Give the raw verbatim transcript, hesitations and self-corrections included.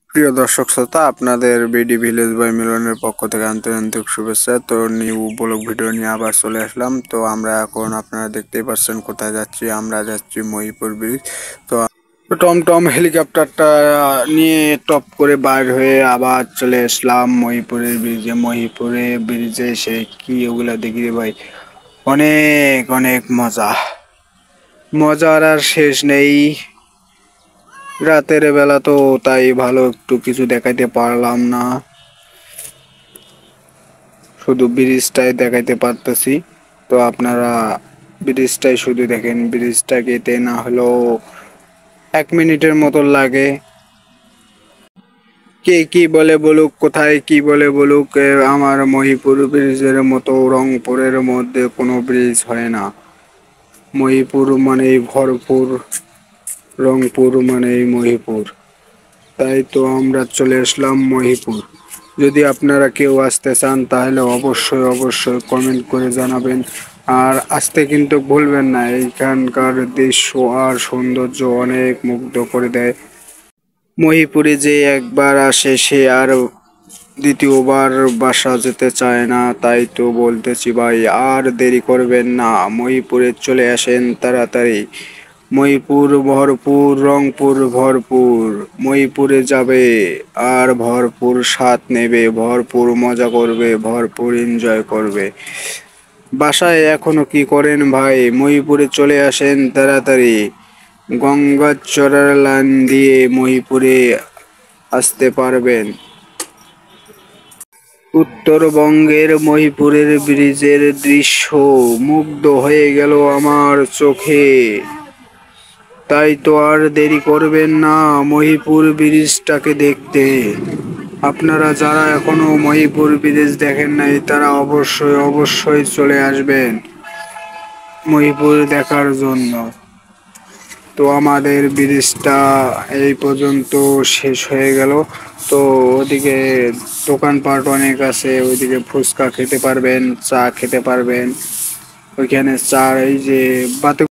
প্রিয় দর্শক শ্রোতা, আপনাদের বিডি ভিলেজ বাই মিলনের পক্ষ থেকে আন্তরিক শুভেচ্ছা। তো নিউ ব্লগ ভিডিও নিয়ে আবার চলে আসলাম। তো আমরা এখন আপনারা দেখতেই পাচ্ছেন কোথায় যাচ্ছি। আমরা যাচ্ছি মহিপুর ব্রিজ। তো টমটম হেলিকপ্টারটা নিয়ে টপ করে বাইর হয়ে আবার চলে আসলাম মহিপুরের ব্রিজে। মহিপুরে ব্রিজে সে কি ওগুলা দেখি রে ভাই, অনেক অনেক মজা। মজার আর শেষ নেই। রাতের বেলা তো তাই ভালো একটু কিছু দেখাইতে পারলাম না, শুধু ব্রিজটাই দেখাইতে পারতেছি। তো আপনারা ব্রিজটাই শুধু দেখেন। ব্রিজটা যেতে না হলেও এক মিনিটের মতো লাগে। কে কি বলে বলুক, কোথায় কি বলে বলুক, এ, আমার মহিপুর ব্রিজের মতো রংপুরের মধ্যে কোনো ব্রিজ হয় না। মহিপুর মানেই ভরপুর, রংপুর মানেই মহিপুর। তাই তো আমরা চলে আসলাম মহিপুর। যদি আপনারা কেউ আসতে চান তাহলে অবশ্যই অবশ্যই কমেন্ট করে জানাবেন। আর আসতে কিন্তু ভুলবেন না, এইখানকার দৃশ্য আর সৌন্দর্য অনেক মুগ্ধ করে দেয়। মহিপুরে যে একবার আসে সে আর দ্বিতীয়বার বাসা যেতে চায় না। তাই তো বলতেছি ভাই, আর দেরি করবেন না, মহিপুরে চলে আসেন তাড়াতাড়ি। মহিপুর ভরপুর, রংপুর ভরপুর। মহিপুরে যাবে আর ভরপুর স্বাদ নেবে, ভরপুর মজা করবে, ভরপুর এনজয় করবে। বাসায় এখনো কি করেন ভাই? মহিপুরে চলে আসেন তাড়াতাড়ি। গঙ্গাচড়ার লাইন দিয়ে মহিপুরে আসতে পারবেন। উত্তরবঙ্গের মহিপুরের ব্রিজের দৃশ্য মুগ্ধ হয়ে গেল আমার চোখে। তাই তো আর দেরি করবেন না মহিপুর ব্রিজটাকে দেখতে। আপনারা যারা এখনো মহিপুর ব্রিজ দেখেন নাই তারা অবশ্যই অবশ্যই চলে আসবেন মহিপুর দেখার জন্য। তো আমাদের ব্রিজটা এই পর্যন্ত শেষ হয়ে গেল। তো ওদিকে দোকানপাট অনেক আছে, ওইদিকে ফুচকা খেতে পারবেন, চা খেতে পারবেন। ওইখানে চা, এই যে বাতে